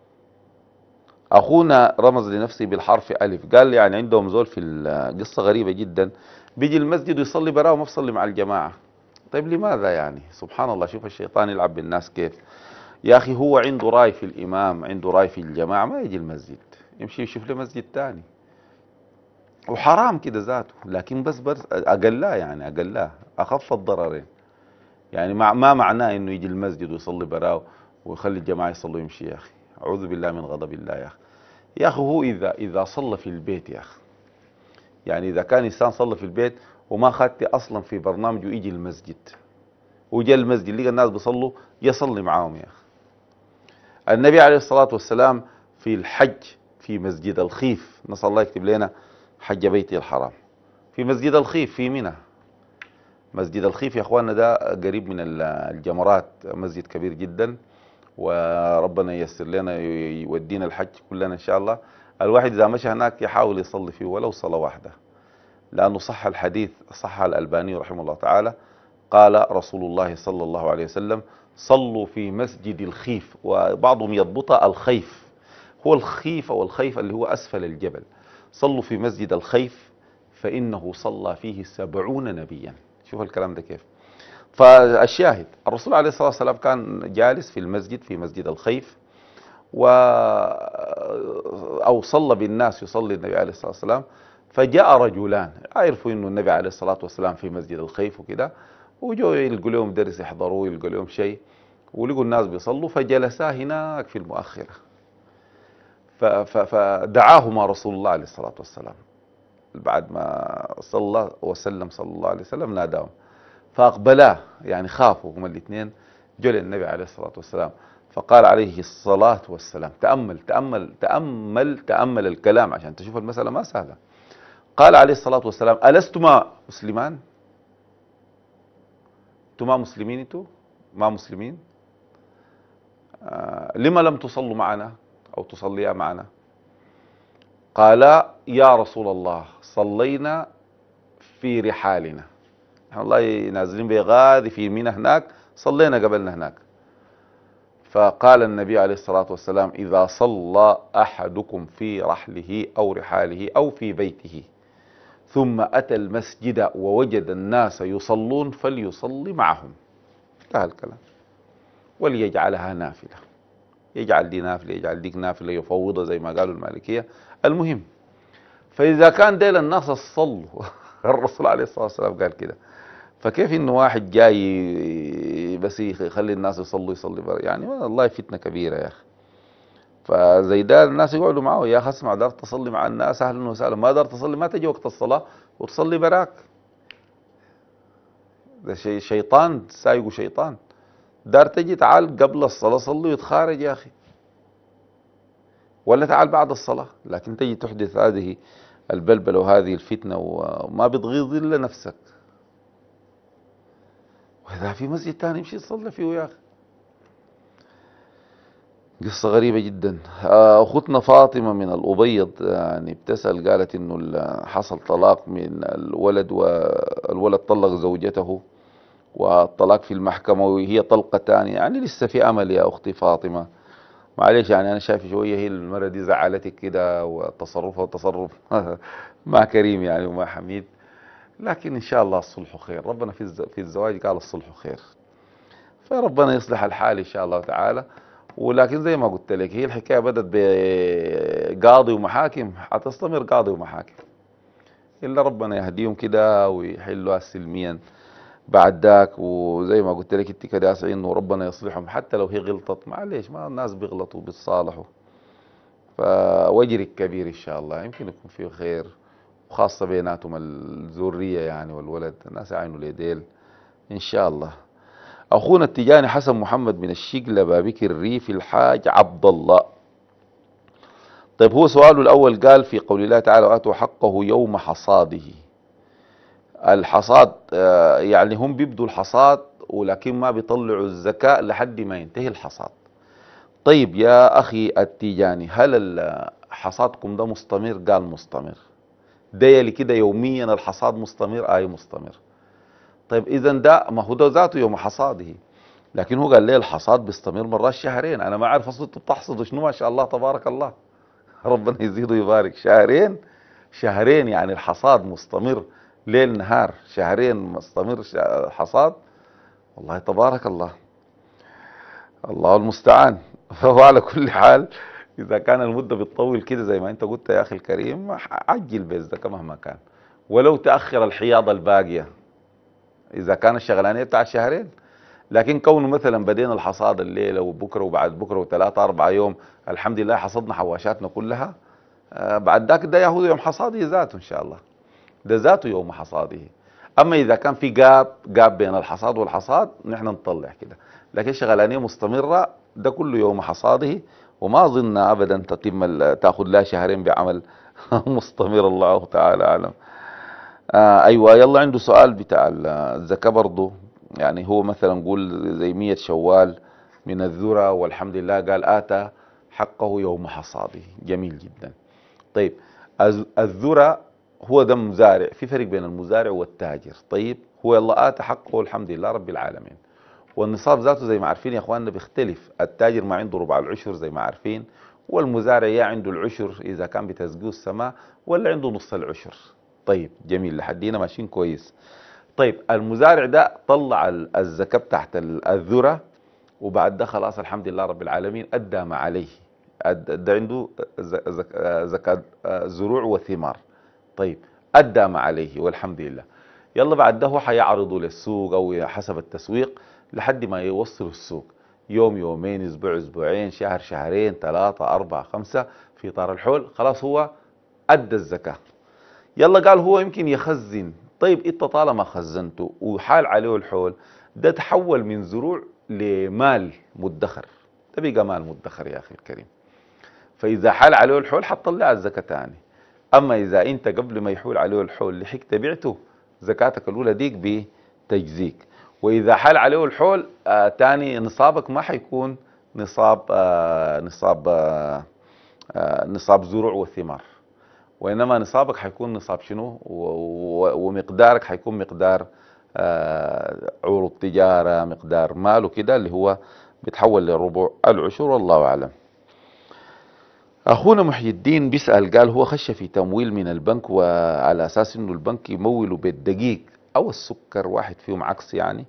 A: أخونا رمز لنفسه بالحرف ألف، قال يعني عندهم زول في القصة غريبة جدا، بيجي المسجد ويصلي براه وما بيصلي مع الجماعة. طيب لماذا يعني؟ سبحان الله، شوف الشيطان يلعب بالناس كيف. يا أخي هو عنده رأي في الإمام، عنده رأي في الجماعة، ما يجي المسجد، يمشي يشوف له مسجد تاني. وحرام كده ذاته، لكن بس أقلاه، يعني أقلاه أخف الضررين. يعني ما معناه إنه يجي المسجد ويصلي براه ويخلي الجماعة يصلوا يمشي. يا أخي أعوذ بالله من غضب الله. يا أخي هو إذا صلى في البيت، يا أخي يعني إذا كان إنسان صلى في البيت وما خدت أصلا في برنامجه يجي المسجد، وجاء المسجد لقى الناس بيصلوا يصلي معاهم. يا أخي النبي عليه الصلاة والسلام في الحج في مسجد الخيف، نسأل الله يكتب لنا حج بيته الحرام، في مسجد الخيف في منى. مسجد الخيف يا اخواننا ده قريب من الجمرات، مسجد كبير جدا، وربنا ييسر لنا يودينا الحج كلنا ان شاء الله. الواحد اذا مشى هناك يحاول يصلي فيه ولو صلاة واحدة، لانه صح الحديث، صح الألباني رحمه الله تعالى، قال رسول الله صلى الله عليه وسلم: صلوا في مسجد الخيف. وبعضهم يضبطها الخيف، هو الخيف أو الخيف اللي هو أسفل الجبل. صلوا في مسجد الخيف فإنه صلى فيه 70 نبيا. شوف الكلام ده كيف. فالشاهد الرسول عليه الصلاة والسلام كان جالس في المسجد، في مسجد الخيف، أو صلى بالناس، يصلي النبي عليه الصلاة والسلام، فجاء رجلان عرفوا إنه النبي عليه الصلاة والسلام في مسجد الخيف وكده، وجوا يلقوا لهم درس يحضروه، يلقوا لهم شيء، ولقوا الناس بيصلوا، فجلسا هناك في المؤخرة. فدعاهما رسول الله عليه الصلاة والسلام بعد ما صلى وسلم صلى الله عليه وسلم، ناداهم فأقبلا، يعني خافوا هما الاثنين، جو للنبي عليه الصلاة والسلام، فقال عليه الصلاة والسلام، تأمل الكلام عشان تشوف المسألة ما سهلة. قال عليه الصلاة والسلام: ألستما مسلمان؟ انتوا ما مسلمين؟ انتوا ما مسلمين؟ لما لم تصلوا معنا أو تصليا معنا؟ قال يا رسول الله صلينا في رحالنا، نحن والله نازلين بغادي في منى هناك، صلينا قبلنا هناك. فقال النبي عليه الصلاة والسلام إذا صلى أحدكم في رحله أو رحاله أو في بيته ثم أتى المسجد ووجد الناس يصلون فليصلي معهم. انتهى الكلام. وليجعلها نافلة، يجعل دي نافلة يجعل ديك نافلة، يفوضها زي ما قالوا المالكية. المهم، فإذا كان ديل الناس الصلوا الرسول عليه الصلاة والسلام قال كده، فكيف إنه واحد جاي بس يخلي الناس يصلوا يصلي برا؟ يعني والله فتنة كبيرة يا أخي. فزي ده الناس يقعدوا معه، يا أخي اسمع، دار تصلي مع الناس أهلا وسهلا، ما دار تصلي ما تجي وقت الصلاة وتصلي براك. ده شيطان سايقه شيطان. دار تجي تعال قبل الصلاة صلي ويتخارج يا أخي، ولا تعال بعد الصلاة، لكن تجي تحدث هذه البلبلة وهذه الفتنة وما بتغيظ إلا نفسك. وإذا في مسجد تاني يمشي يصلي فيه يا أخي. قصة غريبة جدا. أختنا فاطمة من الأبيض يعني بتسأل، قالت إنه حصل طلاق من الولد، والولد طلق زوجته والطلاق في المحكمة وهي طلقة تانية، يعني لسه في أمل يا أختي فاطمة. معلش يعني أنا شايف شوية هي المرة دي زعلتك كده وتصرفها تصرف ما كريم يعني وما حميد، لكن إن شاء الله الصلح خير. ربنا في الزواج قال الصلح خير، فربنا يصلح الحال إن شاء الله تعالى. ولكن زي ما قلت لك هي الحكاية بدت بقاضي ومحاكم، حتستمر قاضي ومحاكم إلا ربنا يهديهم كده ويحلوها سلميا بعد ذاك. وزي ما قلت لك انت كده اسعين وربنا يصلحهم، حتى لو هي غلطت معلش، ما الناس بيغلطوا بيتصالحوا. فوجرك كبير ان شاء الله، يمكن يكون فيه خير، وخاصة بيناتهم الذرية يعني والولد، الناس يعينوا ليديل ان شاء الله. اخونا التجاني حسن محمد من الشقلة بابكر الريف الحاج عبد الله. طيب هو سؤاله الاول قال في قول الله تعالى واتوا حقه يوم حصاده. الحصاد يعني هم بيبدوا الحصاد ولكن ما بيطلعوا الزكاة لحد ما ينتهي الحصاد. طيب يا أخي التيجاني، هل حصادكم ده مستمر؟ قال مستمر. ده يلي كده يوميا الحصاد مستمر؟ مستمر. طيب إذا ده ما هو ده ذاته يوم حصاده، لكن هو قال لي الحصاد بيستمر مرات شهرين. أنا ما أعرف أصلا بتحصدوا شنو، ما شاء الله تبارك الله ربنا يزيد ويبارك. شهرين يعني الحصاد مستمر ليل نهار، شهرين مستمر حصاد، والله تبارك الله، الله المستعان. فهو على كل حال إذا كان المدة بتطول كده زي ما أنت قلت يا أخي الكريم، عجل بالزكاة مهما كان، ولو تأخر الحياضة الباقية إذا كان الشغلانية بتاع شهرين. لكن كونه مثلا بدينا الحصاد الليلة وبكرة وبعد بكرة وثلاثة أربعة يوم الحمد لله حصدنا حواشاتنا كلها، بعد ذاك ده ياخذ يوم حصاده ذاته إن شاء الله، ده ذاته يوم حصاده. اما اذا كان في جاب بين الحصاد والحصاد نحن نطلع كده، لكن شغلانيه مستمره ده كله يوم حصاده، وما اظن ابدا تاخذ لها شهرين بعمل مستمر، الله تعالى اعلم. ايوه يلا عنده سؤال بتاع الزكاه برضه، يعني هو مثلا قول زي 100 شوال من الذره والحمد لله قال اتى حقه يوم حصاده، جميل جدا. طيب الذره هو ده مزارع، في فرق بين المزارع والتاجر. طيب هو يلا آتى حقه الحمد لله رب العالمين، والنصاب ذاته زي ما عارفين يا اخواننا بيختلف. التاجر ما عنده ربع العشر زي ما عارفين، والمزارع يا عنده العشر اذا كان بتسقيه السماء ولا عنده نص العشر. طيب جميل لحد هنا ماشيين كويس. طيب المزارع ده طلع الزكاة تحت الذرة، وبعد ده خلاص الحمد لله رب العالمين ادى ما عليه، ده عنده زكاة زروع وثمار. طيب أدى ما عليه والحمد لله. يلا بعد ده هو حيعرضه للسوق أو حسب التسويق لحد ما يوصل السوق، يوم يومين أسبوع أسبوعين شهر شهرين 3 4 5 في إطار الحول، خلاص هو أدى الزكاة. يلا قال هو يمكن يخزن. طيب أنت طالما خزنته وحال عليه الحول، ده تحول من زروع لمال مدخر، ده بقى مال مدخر يا أخي الكريم. فإذا حال عليه الحول حتطلع الزكاة تاني. اما اذا انت قبل ما يحول عليه الحول لحقت بعته، زكاتك الاولى ديك بتجزيك، واذا حال عليه الحول تاني نصابك ما حيكون نصاب زروع وثمار، وإنما نصابك حيكون نصاب شنو، ومقدارك حيكون مقدار عروض تجارة، مقدار مال وكده، اللي هو بيتحول لربع العشر، والله أعلم. أخونا محي الدين بيسأل، قال هو خش في تمويل من البنك وعلى أساس إنه البنك يموله بالدقيق أو السكر، واحد فيهم عكس يعني،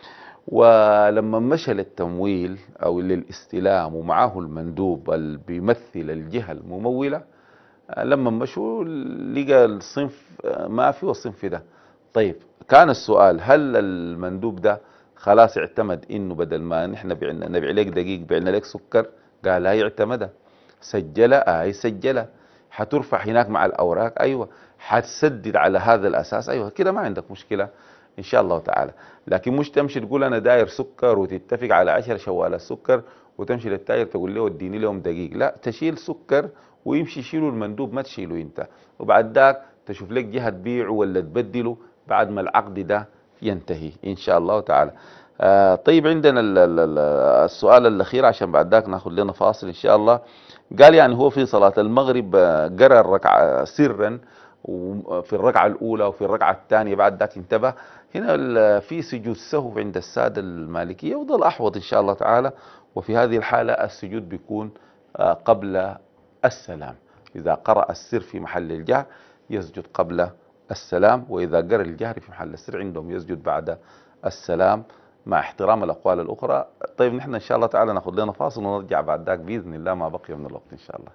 A: ولما مشى للتمويل أو للاستلام ومعاه المندوب اللي بيمثل الجهة الممولة، لما مشوا لقى الصنف ما في والصنف ده. طيب كان السؤال، هل المندوب ده خلاص اعتمد انه بدل ما نحن نبيع لك دقيق بعنا لك سكر؟ قال هي اعتمدها. سجلها؟ هي سجلها. حترفع هناك مع الاوراق؟ ايوه. حتسدد على هذا الاساس؟ ايوه. كده ما عندك مشكله ان شاء الله تعالى. لكن مش تمشي تقول انا داير سكر وتتفق على 10 شوالات سكر وتمشي للتاجر تقول له اديني لهم دقيق، لا، تشيل سكر ويمشي يشيله المندوب، ما تشيله انت، وبعد ذاك تشوف لك جهه تبيعه ولا تبدله بعد ما العقد ده ينتهي ان شاء الله تعالى. طيب عندنا السؤال الاخير عشان بعد ذاك ناخذ لنا فاصل ان شاء الله. قال يعني هو في صلاه المغرب قرأ الركعه سرا في الركعه الاولى وفي الركعه الثانيه، بعد ذاك انتبه. هنا في سجود سهو عند الساده المالكيه، وده الاحوط ان شاء الله تعالى. وفي هذه الحاله السجود بيكون قبل السلام. إذا قرأ السر في محل الجهر يسجد قبل السلام، وإذا قرأ الجهر في محل السر عندهم يسجد بعد السلام، مع احترام الأقوال الأخرى. طيب نحن إن شاء الله تعالى ناخذ لنا فاصل ونرجع بعد ذاك بإذن الله ما بقي من الوقت إن شاء الله.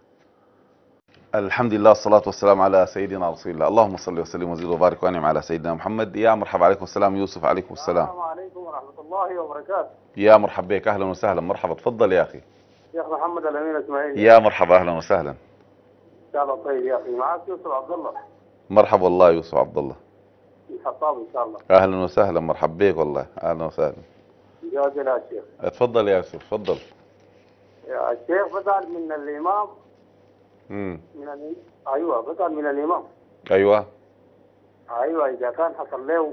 A: الحمد لله والصلاة والسلام على سيدنا رسول الله. اللهم صل وسلم وزد وبارك وانعم على سيدنا محمد. يا مرحبا. عليكم السلام يوسف. عليكم السلام.
J: السلام عليكم ورحمة الله وبركاته.
A: يا مرحبا بك، أهلا وسهلا. مرحبا، تفضل يا أخي.
J: شيخ محمد الأمين إسماعيل.
A: يا مرحبا، أهلا وسهلا.
J: إن شاء الله. طيب يا أخي، معك يوسف عبد الله.
A: مرحبا والله يوسف عبد الله.
J: الحطاب إن شاء الله.
A: اهلا وسهلا، مرحبا بك والله، اهلا وسهلا.
J: جواد يا شيخ.
A: اتفضل يا يوسف، تفضل.
J: يا الشيخ بسأل من الإمام. أيوه، بسأل من الإمام.
A: أيوه.
J: أيوه، إذا كان حصل له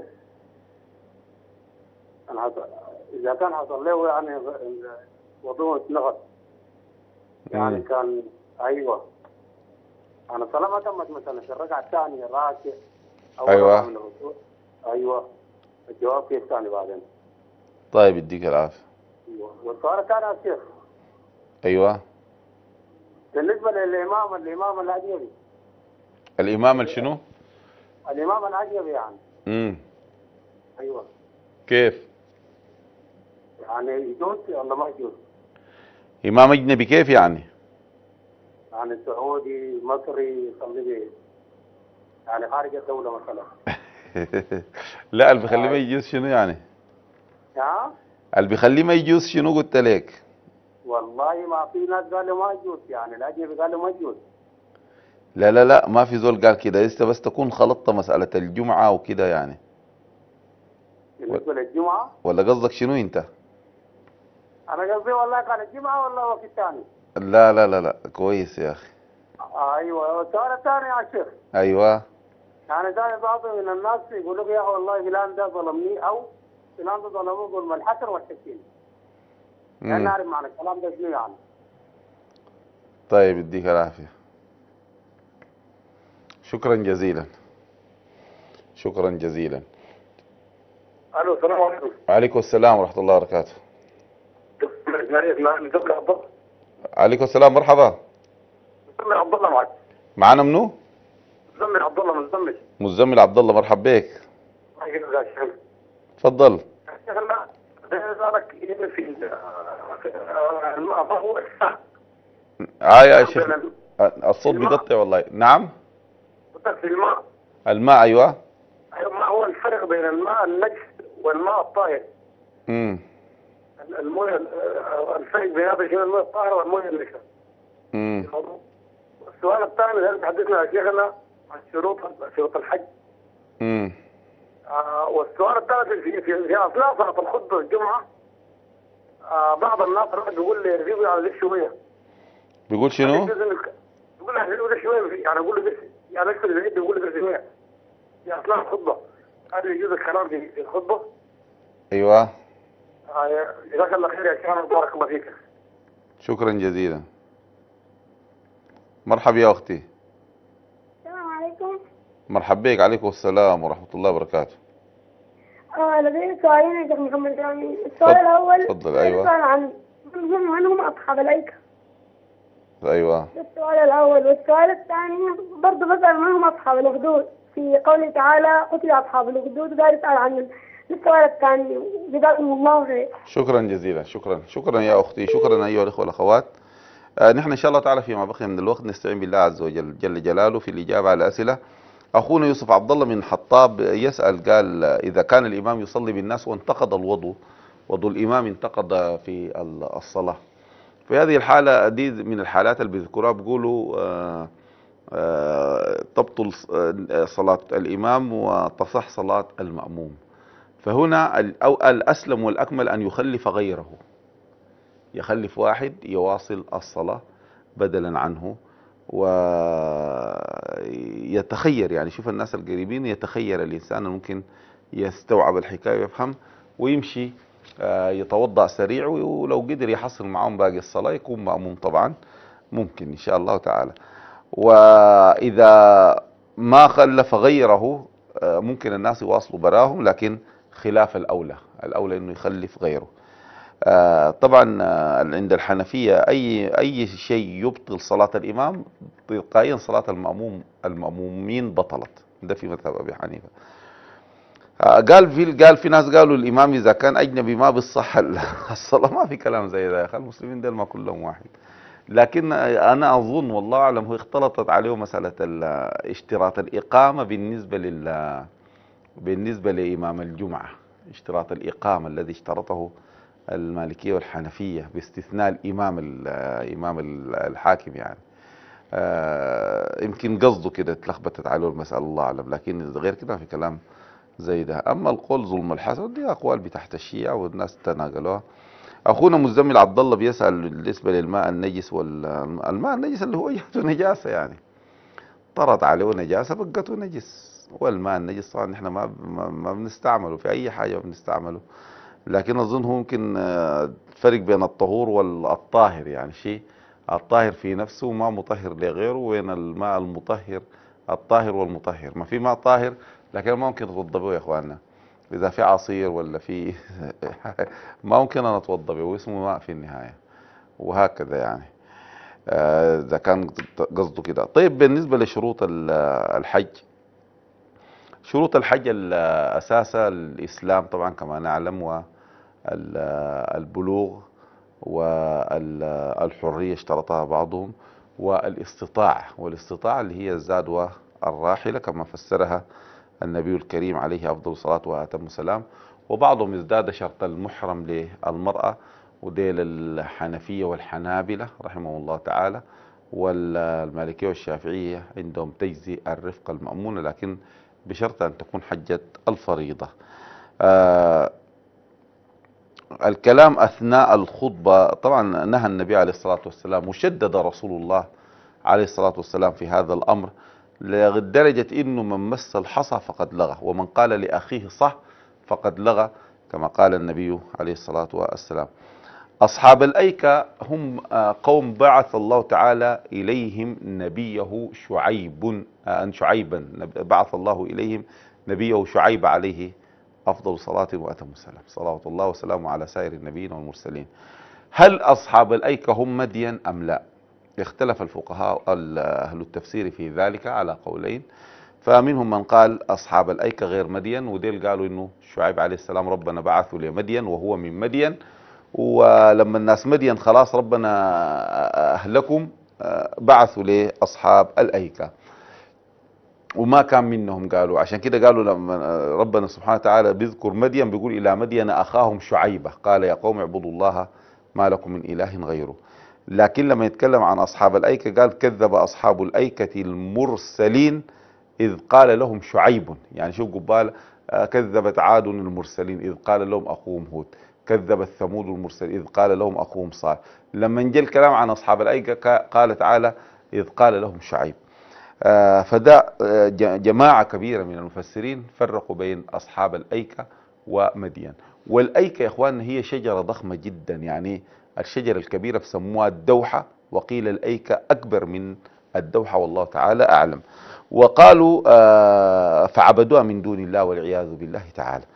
J: يعني وضوء نغط، يعني كان أيوه، أنا صلاة ما تمت مثلا في الركعة الثانية راكع أو
A: أيوه
J: من الركوع. أيوه، الجواب كيف ثاني بعدين؟
A: طيب يديك العافية.
J: أيوه، والسؤال الثاني يا شيخ.
A: أيوه.
J: بالنسبة الإمام الأجنبي.
A: الإمام شنو؟
J: الإمام الأجنبي يعني. أيوه.
A: كيف؟
J: يعني يجوز ولا ما يجوز؟
A: إمام أجنبي كيف يعني؟
J: يعني سعودي مصري يصلي يعني خارج الدولة مثلا.
A: لا، اللي بيخليه ما يجوز شنو يعني؟ اللي بيخليه ما يجوز شنو قلت لك؟
J: والله ما في ناس قالوا ما يجوز، يعني الأجنبي قالوا ما يجوز.
A: لا لا لا، ما في زول قال كده، لسه بس تكون خلطت مسألة الجمعة وكده يعني.
J: بالنسبة للجمعة؟
A: ولا قصدك شنو أنت؟
J: أنا قصدي والله كان الجمعة ولا وقت ثاني؟
A: لا لا لا لا، كويس يا أخي.
J: أيوه، والسؤال الثاني يا شيخ.
A: أيوه.
J: يعني ثاني بعض من الناس يقول لك يا أخي والله فلان ده ظلمني أو فلان ده ظلمه ظلم الحسن والتكفير. يعني نعرف معنى الكلام ده شنو يعني.
A: طيب يديك العافية. شكرا جزيلا. شكرا جزيلا.
J: الو، السلام عليكم.
A: وعليكم السلام ورحمة الله وبركاته. عليكم السلام، مرحبا.
J: مزمل عبد الله معك.
A: معانا منو؟
J: مزمل عبد الله.
A: مزمل عبد الله، مرحبا بك. تفضل.
J: شيخ الله، اسالك في الماء هو
A: يا شيخ الصوت بيقطع والله. نعم.
J: في
A: الماء ايوه.
J: ما هو الفرق بين الماء النجس والماء الطاهر؟ المويه، الفرق بين هذا شنو، المويه الطاهره والمويه النجسه. السؤال الثاني، هل تحدثنا يا شيخنا عن شروط الحج؟ والسؤال الثالث، في اثناء صلاه الخطبه الجمعه بعض الناس بيقول لي يرجعوا على ذي شويه.
A: بيقول شنو؟
J: بيقول لي شويه، يعني اقول له يعني اكثر من بيقول لي شويه في اثناء الخطبه. هل يجوز الكلام في الخطبه؟
A: ايوه.
J: جزاك الله خير يا شيخ، بارك الله فيك.
A: شكرا جزيلا. مرحبا يا أختي.
K: السلام عليكم.
A: مرحبا بك. عليكم السلام ورحمة الله وبركاته.
K: لدي سؤالين يا شيخ محمد جامي. السؤال الأول
A: تفضل. أيوة.
K: يسأل عن من هم أصحاب الأيكة.
A: أيوة.
K: السؤال الأول، والسؤال الثاني برضه بسأل من هم أصحاب الأخدود في قوله تعالى قتل أصحاب الأخدود، وده يسأل عن السؤال الثاني. جزاكم الله خير.
A: شكرا جزيلا. شكرا يا أختي. شكرا أيها الإخوة والأخوات. نحن إن شاء الله تعالى فيما بقي من الوقت نستعين بالله عز وجل جل جلاله في الإجابة على الأسئلة. أخونا يوسف عبد الله من حطاب يسأل، قال إذا كان الإمام يصلي بالناس وانتقض الوضوء، وضوء الإمام انتقض في الصلاة، في هذه الحالة دي من الحالات اللي بيذكروها بيقولوا تبطل صلاة الإمام وتصح صلاة المأموم. فهنا الأسلم والأكمل أن يخلف غيره، يخلف واحد يواصل الصلاة بدلا عنه، ويتخير. يعني شوف الناس القريبين، يتخير الإنسان ممكن يستوعب الحكاية ويفهم ويمشي يتوضأ سريع، ولو قدر يحصل معهم باقي الصلاة يكون مأموم طبعا، ممكن إن شاء الله تعالى. وإذا ما خلف غيره ممكن الناس يواصلوا براهم، لكن خلاف الأولى إنه يخلف غيره. طبعا عند الحنفية أي شيء يبطل صلاة الإمام تلقائيا صلاة المأمومين بطلت، ده في مذهب أبي حنيفة. قال في ناس قالوا الإمام إذا كان أجنبي ما بيصح الصلاة. ما في كلام زي ده يا أخي، المسلمين دول ما كلهم واحد. لكن أنا أظن والله أعلم هو اختلطت عليه مسألة اشتراط الإقامة بالنسبة لإمام الجمعة، اشتراط الإقامة الذي اشترطه المالكية والحنفية باستثناء الإمام الحاكم يعني. يمكن قصده كده اتلخبطت عليه المسألة الله أعلم، لكن غير كده في كلام زي ده. أما القول ظلم الحسن دي أقوال بتحت الشيعة والناس تناقلوها. أخونا مزمل عبد الله بيسأل بالنسبة للماء النجس، والماء النجس اللي هو جهته نجاسة يعني طرت عليه نجاسة بقته نجس. والماء النجس طبعا نحن ما بنستعمله في أي حاجة، بنستعمله. لكن أظن هو ممكن فرق بين الطهور والطاهر، يعني شيء الطاهر في نفسه ما مطهر لغيره، وين الماء المطهر الطاهر والمطهر. ما في ماء طاهر لكن ما ممكن تتوضا به يا اخواننا. اذا في عصير ولا في ما ممكن انا اتوضا به، واسمه ماء في النهايه، وهكذا يعني اذا كان قصده كده. طيب بالنسبه لشروط الحج، شروط الحج الاساسه الاسلام طبعا كما نعلم، والبلوغ والحريه اشترطها بعضهم، والاستطاعة اللي هي الزاد والراحلة كما فسرها النبي الكريم عليه أفضل الصلاة وأتم السلام. وبعضهم ازداد شرط المحرم للمرأة، وديل الحنفية والحنابلة رحمه الله تعالى، والمالكية والشافعية عندهم تجزي الرفقة المأمونة، لكن بشرط أن تكون حجة الفريضة. الكلام أثناء الخطبة طبعا نهى النبي عليه الصلاة والسلام، وشدد رسول الله عليه الصلاة والسلام في هذا الأمر لدرجة إنه من مس الحصى فقد لغى، ومن قال لأخيه صح فقد لغى، كما قال النبي عليه الصلاة والسلام. أصحاب الأيكة هم قوم بعث الله تعالى إليهم نبيه شعيبا بعث الله إليهم نبيه شعيب عليه أفضل صلاة وأتم السلام، صلوات الله وسلامه على سائر النبيين والمرسلين. هل أصحاب الأيكة هم مدين أم لا؟ اختلف الفقهاء أهل التفسير في ذلك على قولين. فمنهم من قال أصحاب الأيكة غير مدين، وديل قالوا إنه شعيب عليه السلام ربنا بعثه لمدين وهو من مدين، ولما الناس مدين خلاص ربنا أهلكم بعثوا لأصحاب الأيكة وما كان منهم. قالوا عشان كده قالوا لما ربنا سبحانه وتعالى بيذكر مدين بيقول إلى مدين أخاهم شعيبة قال يا قوم اعبدوا الله ما لكم من إله غيره. لكن لما يتكلم عن أصحاب الأيكة قال كذب أصحاب الأيكة المرسلين إذ قال لهم شعيب. يعني شوف قبال كذبت عاد المرسلين إذ قال لهم أخوهم هود، كذبت ثمود المرسلين إذ قال لهم أخوهم صالح. لما جاء الكلام عن أصحاب الأيكة قال تعالى إذ قال لهم شعيب. فده جماعة كبيرة من المفسرين فرقوا بين أصحاب الأيكة ومدين. والأيكة يا إخوان هي شجرة ضخمة جدا، يعني الشجرة الكبيرة بسموها الدوحة، وقيل الأيكة أكبر من الدوحة والله تعالى أعلم. وقالوا فعبدوها من دون الله والعياذ بالله تعالى.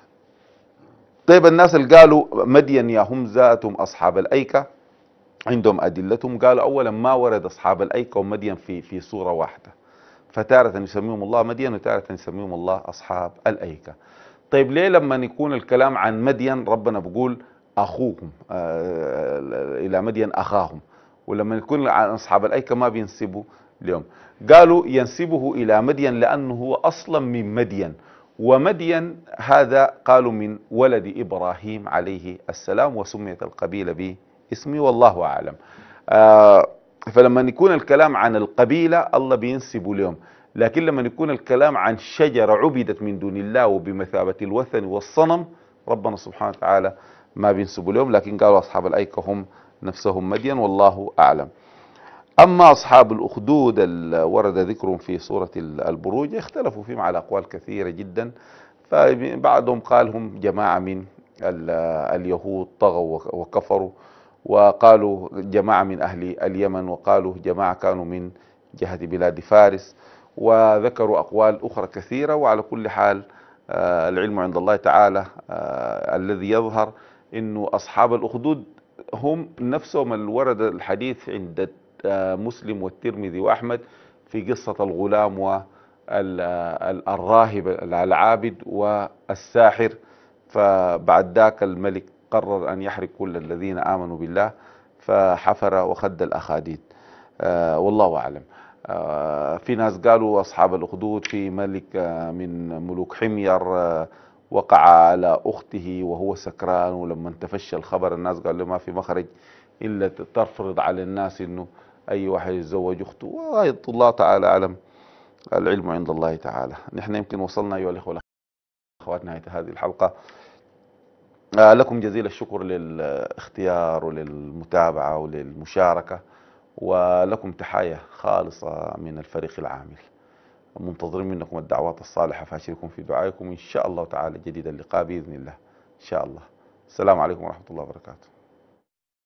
A: طيب الناس اللي قالوا مدين يا هم ذاتهم أصحاب الأيكة عندهم أدلتهم. قالوا أولا ما ورد أصحاب الأيكة ومدين في صورة واحدة، فتارة يسميهم الله مدين وتارة يسميهم الله أصحاب الأيكة. طيب ليه لما يكون الكلام عن مدين ربنا بيقول أخوهم إلى مدين أخاهم، ولما يكون عن أصحاب الأيكة ما بينسبوا اليوم؟ قالوا ينسبه إلى مدين لأنه هو أصلا من مدين، ومدين هذا قالوا من ولد إبراهيم عليه السلام، وسميت القبيلة باسمه والله أعلم. فلما يكون الكلام عن القبيلة الله بينسبوا اليوم، لكن لما يكون الكلام عن شجرة عبدت من دون الله وبمثابة الوثن والصنم ربنا سبحانه وتعالى ما بينسبوا اليوم، لكن قالوا أصحاب الأيكة هم نفسهم مدين والله أعلم. أما أصحاب الأخدود ورد ذكرهم في سورة البروج اختلفوا فيهم على أقوال كثيرة جدا، فبعضهم قال هم جماعة من اليهود طغوا وكفروا، وقالوا جماعة من أهل اليمن، وقالوا جماعة كانوا من جهة بلاد فارس، وذكروا أقوال أخرى كثيرة. وعلى كل حال العلم عند الله تعالى. الذي يظهر أنه أصحاب الأخدود هم نفسهم اللي ورد الحديث عند مسلم والترمذي وأحمد في قصة الغلام والراهب العابد والساحر، فبعد ذاك الملك قرر أن يحرق كل الذين آمنوا بالله فحفر وخد الأخاديد. والله أعلم. في ناس قالوا أصحاب الأخدود في ملك من ملوك حمير وقع على أخته وهو سكران، ولما تفشى الخبر الناس قالوا له ما في مخرج إلا تفرض على الناس إنه أي واحد يتزوج أخته. وآية الله تعالى أعلم، العلم عند الله تعالى. نحن يمكن وصلنا أيها الإخوة والأخوات نهاية هذه الحلقة. لكم جزيل الشكر للاختيار وللمتابعة وللمشاركة، ولكم تحية خالصة من الفريق العامل. منتظرين منكم الدعوات الصالحة، فاشركم في دعائكم إن شاء الله تعالى. جديد اللقاء بإذن الله إن شاء الله. السلام عليكم ورحمة الله وبركاته.